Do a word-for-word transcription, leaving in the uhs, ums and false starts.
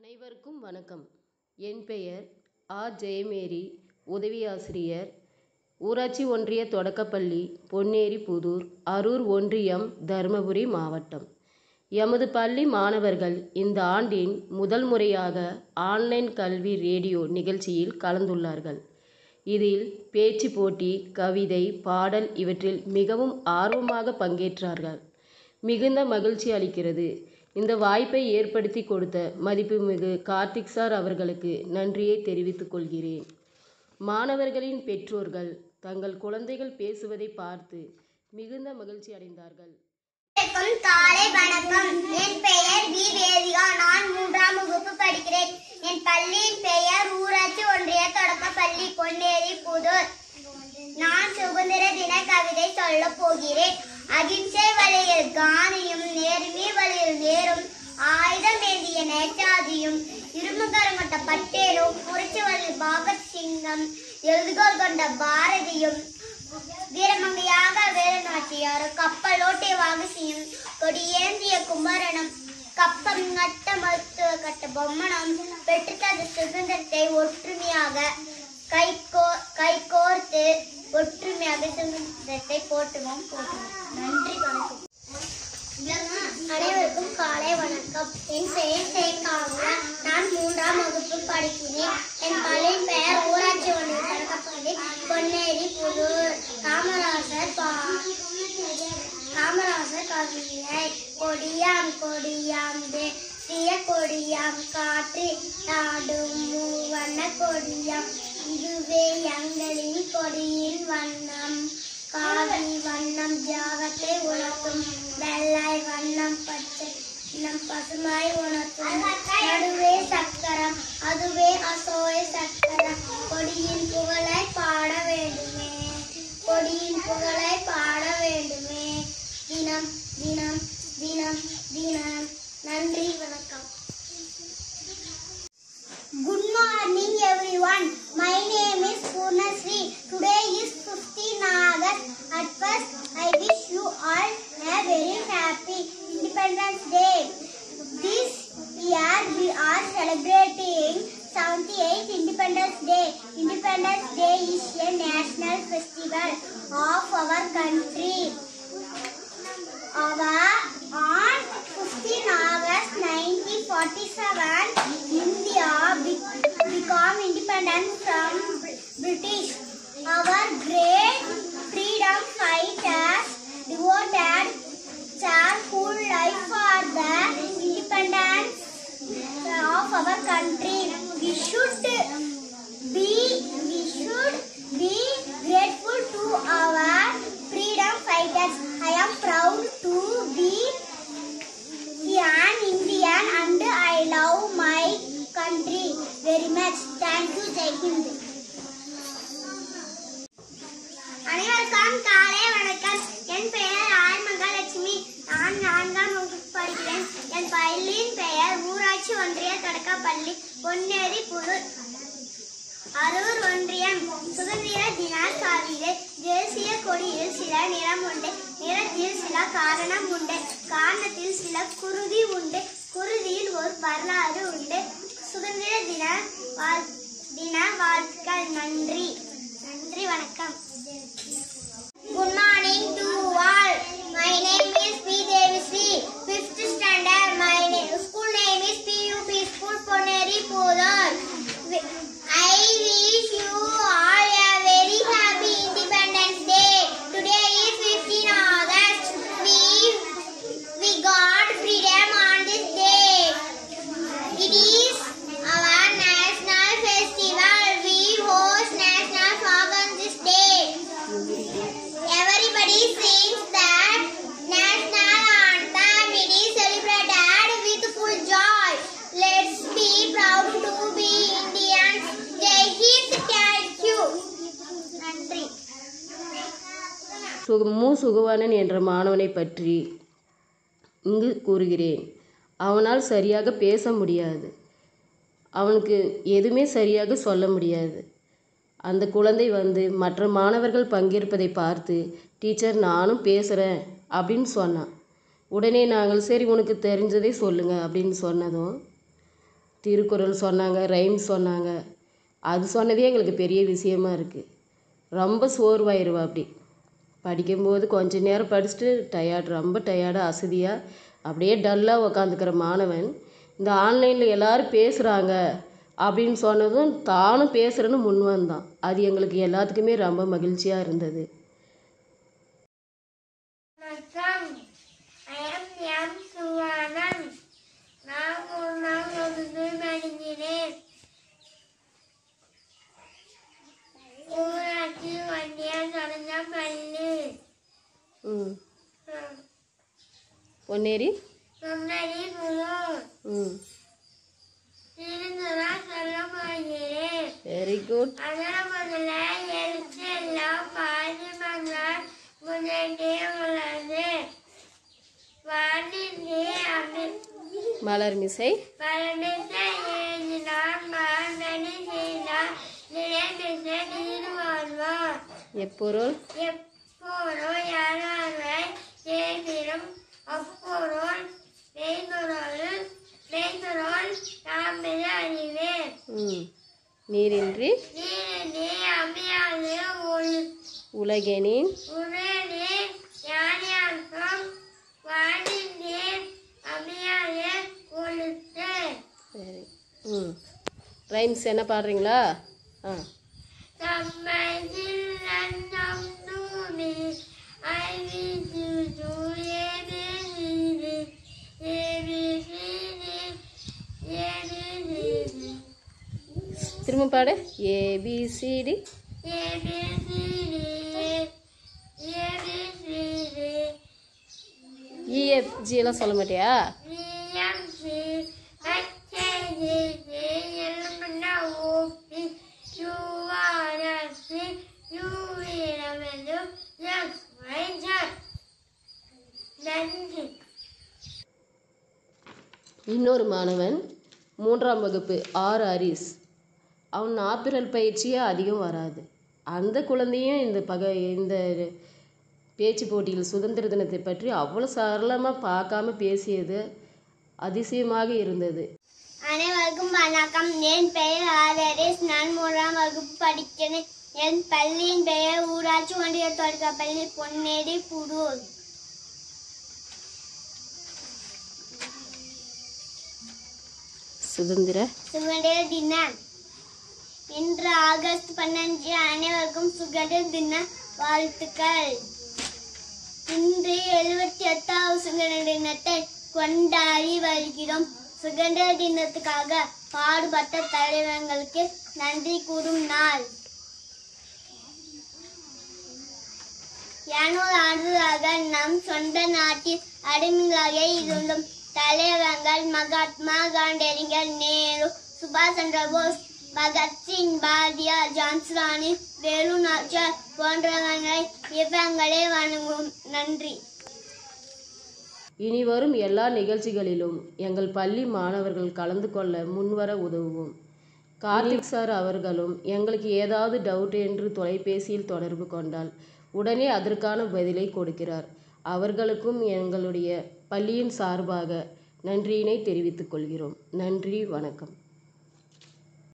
அனைவருக்கும் வணக்கம். என் பெயர் ஆ ஜெயமேரி, உதவி ஆசிரியர், ஊராட்சி ஒன்றிய தொடக்கப்பள்ளி, பொன்னேரி புதூர், அரூர் ஒன்றியம், தருமபுரி மாவட்டம். எமது பள்ளி மாணவர்கள் இந்த ஆண்டின் முதல் முறையாக ஆன்லைன் கல்வி ரேடியோ நிகழ்ச்சியில் கலந்துள்ளார்கள். இதில் பேச்சு போட்டி, கவிதை, பாடல் இவற்றில் மிகவும் ஆர்வமாக பங்கேற்றார்கள். மிகுந்த மகிழ்ச்சி அளிக்கிறது. இந்த வாய்ப்பை ஏற்படுத்தி கொடுத்த மதிப்புமிகு கார்த்திக் சார் அவர்களுக்கு நன்றியை தெரிவித்துக் கொள்கிறேன். மாணவர்களின் பெற்றோர்கள் தங்கள் குழந்தைகள் பேசுவதை பார்த்து மிகுந்த மகிழ்ச்சி அடைந்தார்கள். காலை வணக்கம். என் பெயர் வி வேதிகா. நான் மூன்றாம் வகுப்பு படிக்கிறேன். என் பள்ளியின் பெயர் ஊராட்சி ஒன்றிய தொடக்கப்பள்ளி, பொன்னேரி புதூர். நான் சுதந்திர தின கவிதை சொல்ல போகிறேன். அகிம்சை வழியில் காந்தியும், நேர்மை வழியில் நேரும், ஆயுதம் ஏந்திய நேதாஜியும், இரும்பு கரங்கொண்ட பட்டேலும், புரட்சி வழியில் பகத்சிங்கும், எழுதுகோல் கொண்ட பாரதியும், வீரமங்கையாக வேலுநாச்சியாரும், கப்பலோட்டிய வாகசியும், கொடியேந்திய குமரனும், கப்பம் நட்ட மருத்துவ கட்ட பொம்மனும் பெற்றுத்தந்த சுதந்திரத்தை ஒற்றுமையாக கைகோ கைகோர்த்து ஒற்றுமையாக சுதந்திரத்தை போற்றுவோம் போற்றுவோம். நன்றி, வணக்கம். அனைவருக்கும் காலை வணக்கம். என் பெயர் சேகாங்கா. நான் மூன்றாம் வகுப்பு படிக்கிறேன். என் பள்ளியின் பெயர் ஊராட்சி ஒன்றிய தொடக்கப்பள்ளி, பொன்னேரி புதூர். காமராசர் காமராசர் கவிதை. கொடியாம் கொடியாம் தேசிய கொடியாம் காற்று நாடும் மூவண்ண கொடியாம், இதுவே எங்களின் கொடியின் வண்ணம். காவி வண்ணம் தியாகத்தை உணர்த்தும், வெள்ளை வண்ணம் பச்சை நம் பசுமை உணர்த்தும், நடுவே சக்கரம் அதுவே அசோய சக்கரம். கொடியின் புகழை பாட வேண்டுமே, கொடியின் புகழை பாட வேண்டுமே. தினம் தினம் தினம் தினம். நன்றி, வணக்கம். Good morning everyone. My name is Purnasri. Today is fifteenth August. At first, I wish you all a very happy Independence Day. This year we are celebrating seventy-eighth Independence Day. Independence Day is a national festival of our country. Our, on fifteenth August nineteen forty-seven, India became independent from British. Our great freedom fighters devoted their whole life for the independence of our country. We should be we should be grateful to our freedom fighters. I am proud to be an Indian and I love my country very much. Thank you. Jai Hind. அனைவருக்கும் காலை வணக்கம். என் பெயர் R Mahalakshmi. நான் நான்காம் வகுப்பு படிக்கிறேன். என் பள்ளியின் பெயர் ஊராட்சி ஒன்றிய தொடக்கப்பள்ளி, பொன்னேரி புதூர், அரூர் ஒன்றியம். சுதந்திர தின கவிதை. தேசிய கொடியில் சில நிறம் உண்டு, நிறத்தில் சில காரணம் உண்டு, காரணத்தில் சில குருதி உண்டு, குருதியில் ஒரு வரலாறு உண்டு. சுதந்திர தின வாழ் தின வாழ்த்துக்கள். நன்றி, நன்றி, வணக்கம். Good morning to all. My name is P. Devisri, fifth standard. My name, school name is P U P School, Poneri Pudur. I wish you all a very happy Independence Day. Today is fifteenth August. We we got freedom on this day. It is our national festival. We host national flag on this day. Everybody sings that national anthem. It is celebrated with full joy. Let's be proud to be Indians. Jai Hind. Thank you. நன்றி. மு சுகுவானன் என்ற மாணவனை பற்றி இங்கு கூறுகிறேன். அவனால் சரியாக பேச முடியாது. அவனுக்கு எதுவுமே சரியாக சொல்ல முடியாது. அந்த குழந்தை வந்து மற்ற மாணவர்கள் பங்கேற்பதை பார்த்து, டீச்சர் நானும் பேசுகிறேன் அப்படின்னு சொன்னான். உடனே நாங்கள் சரி உனக்கு தெரிஞ்சதே சொல்லுங்க அப்படின்னு சொன்னதும் திருக்குறள் சொன்னாங்க, ரைம்ஸ் சொன்னாங்க. அது சொன்னதே எங்களுக்கு பெரிய விஷயமா இருக்குது. ரொம்ப சோர்வாயிருவா அப்படி படிக்கும்போது கொஞ்ச நேரம் படிச்சுட்டு டயர்டு ரொம்ப டயர்டாக அசதியாக அப்படியே டல்லாக உக்காந்துக்கிற மாணவன் இந்த ஆன்லைனில் எல்லோரும் பேசுகிறாங்க அப்படின்னு சொன்னதும் தானும் பேசுகிறேன்னு முன் வந்தான். அது எங்களுக்கு எல்லாத்துக்குமே ரொம்ப மகிழ்ச்சியாக இருந்தது. ம் பொன்னேரி ம் வெரி குட். மலர் மிசை எப்பொருள் ம் நீரின்றி உலகெனின் சரி. ம் ரைம்ஸ் என்ன பாடுறீங்களா? ஆ திரும்ப பாடு. ஏபிசிடி இஎஃப்ஜி எல்லாம் சொல்ல மாட்டியா? இன்னொரு மாணவன் மூன்றாம் வகுப்பு ஆர் ஹரிஸ். அவன் நாப்பிரல் பயிற்சியே அதிகம் வராது. அந்த குழந்தையும் இந்த பக இந்த பேச்சு போட்டியில் சுதந்திர தினத்தை பற்றி அவ்வளோ சரளமாக பார்க்காம பேசியது அதிசயமாக இருந்தது. அனைவருக்கும் வணக்கம். என் பெயர் ஆர் ஹரிஸ். நான் மூன்றாம் வகுப்பு படிக்கிறேன். என் பள்ளியின் பெயர் ஊராட்சி ஒன்றிய தொடக்கப்பள்ளி பொன்னேரி புதூர். சுதந்திர சுதந்திர தினம் இன்று ஆகஸ்ட் பன்னெண்டு. அனைவருக்கும் சுதந்திர தின வாழ்த்துக்கள். இன்று எழுபத்தி எட்டாவது சுதந்திர தினத்தை கொண்டாடி வருகிறோம். சுதந்திர தினத்துக்காக பாடுபட்ட தலைவர்களுக்கு நன்றி கூறும் நாள். இருநூறு ஆண்டுகளாக நம் சொந்த நாட்டில் அடிமைகளாக இருந்தும் தலைவர்கள் மகாத்மா காந்தியடிகள், நேரு, சுபாஷ் சந்திர போஸ், பகத்சிங், பாரதியார், ஜான்சி ராணி, வேலு நாச்சியார் போன்றவர்களை இவங்களே வணங்கும். நன்றி. இனி வரும் எல்லா நிகழ்ச்சிகளிலும் எங்கள் பள்ளி மாணவர்கள் கலந்து கொள்ள முன்வர உதவுவோம். கார்த்திக் சார் அவர்களும் எங்களுக்கு ஏதாவது டவுட் என்று தொலைபேசியில் தொடர்பு கொண்டால் உடனே அதற்கான பதிலை கொடுக்கிறார். அவர்களுக்கும் எங்களுடைய பள்ளியின் சார்பாக நன்றியினை தெரிவித்துக் கொள்கிறோம். நன்றி, வணக்கம்.